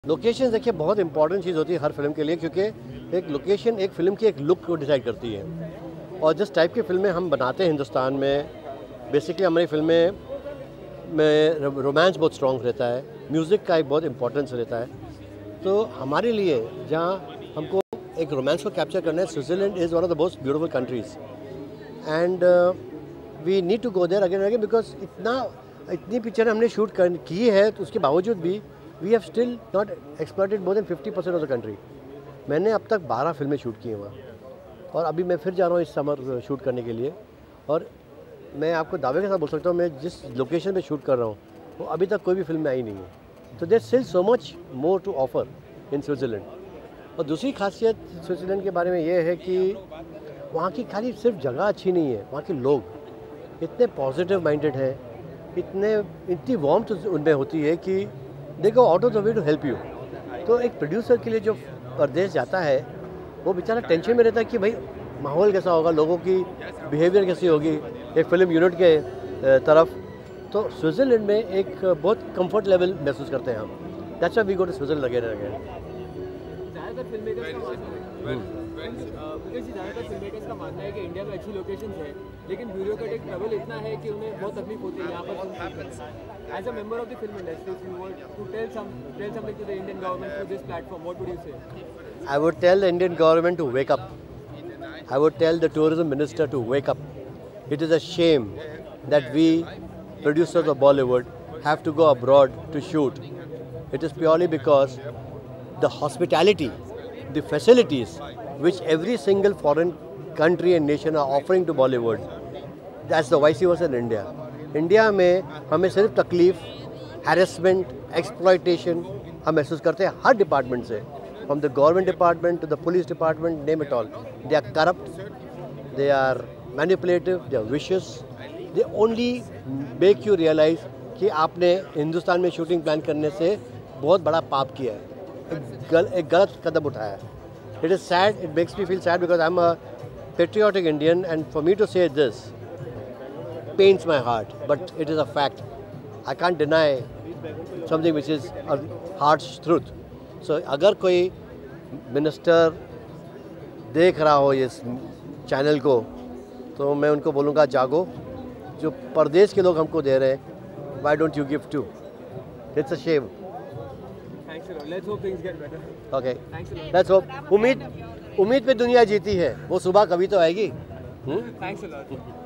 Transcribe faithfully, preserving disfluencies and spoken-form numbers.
Location देखिए बहुत important चीज़ होती है हर फिल्म के लिए, क्योंकि एक लोकेशन एक फिल्म की एक लुक को डिसाइड करती है। और जिस टाइप की फिल्में हम बनाते हैं हिंदुस्तान में, बेसिकली हमारी फिल्में में रोमांस बहुत स्ट्रॉन्ग रहता है, म्यूज़िक का एक बहुत इंपॉर्टेंस रहता है। तो हमारे लिए जहाँ हमको एक रोमांस को कैप्चर करना है, Switzerland is one of the most beautiful countries and we need to go there again again, because इतना इतनी पिक्चर हमने शूट कर की है, तो उसके बावजूद भी we have still not exploited more than fifty percent of the country. मैंने अब तक बारह फिल्में शूट की हैं वहाँ, और अभी मैं फिर जा रहा हूँ इस समर शूट करने के लिए। और मैं आपको दावे के साथ बोल सकता हूँ, मैं जिस लोकेशन पे शूट कर रहा हूँ वो अभी तक कोई भी फिल्म में आई नहीं है। तो there still so much more to offer in Switzerland. और दूसरी खासियत स्विट्ज़रलैंड के बारे में ये है कि वहाँ की खाली सिर्फ जगह अच्छी नहीं है, वहाँ के लोग इतने पॉजिटिव माइंडेड हैं, इतने इतनी वार्मथ उनमें होती है कि they go out of the way to help you. तो एक प्रोड्यूसर के लिए जो परदेश जाता है वो बेचारा टेंशन में रहता है कि भाई माहौल कैसा होगा, लोगों की बिहेवियर कैसी होगी एक फ़िल्म यूनिट के तरफ। तो स्विट्ज़रलैंड में एक बहुत कंफर्ट लेवल महसूस करते हैं हम। That's why we go to Switzerland again and again. ज़्यादातर फिल्म मेकर्स का मानना है मुकेश जी ज़्यादातर फिल्म मेकर्स का मानना है कि इंडिया में अच्छी लोकेशंस है, लेकिन ब्यूरोक्रेटिक ट्रबल इतना है कि उन्हें बहुत तकलीफ होती है यहाँ पर। As a member of the film industry, if you were to tell some tell something to the Indian government through this platform, what would you say? I would tell the Indian government to wake up. I would tell the tourism minister to wake up. It is a shame that we producers of Bollywood have to go abroad to shoot. It is purely because the hospitality, the facilities which every single foreign country and nation are offering to Bollywood, that's the vice versa in India. India में हमें सिर्फ तकलीफ, harassment, exploitation हम महसूस करते हैं हर department से, from the government department to the police department, name it all. They are corrupt, they are manipulative, they are vicious, they only make you realise कि आपने हिंदुस्तान में शूटिंग प्लान करने से बहुत बड़ा पाप किया है, एक, गल, एक गलत कदम उठाया है। It is sad, it makes me feel sad because I am a patriotic Indian and for me to say this pains my heart, but it is a fact. I can't deny something which is a harsh truth. So अगर कोई minister देख रहा हो इस channel को, तो मैं उनको बोलूँगा जागो, जो परदेश के लोग हमको दे रहे हैं, why don't you give too? It's a shame. Thanks a lot. Let's hope things get better. Okay. Thanks a lot. Let's hope. उम्मीद उम्मीद पे दुनिया जीती है, वो सुबह कभी तो आएगी. Thanks a lot.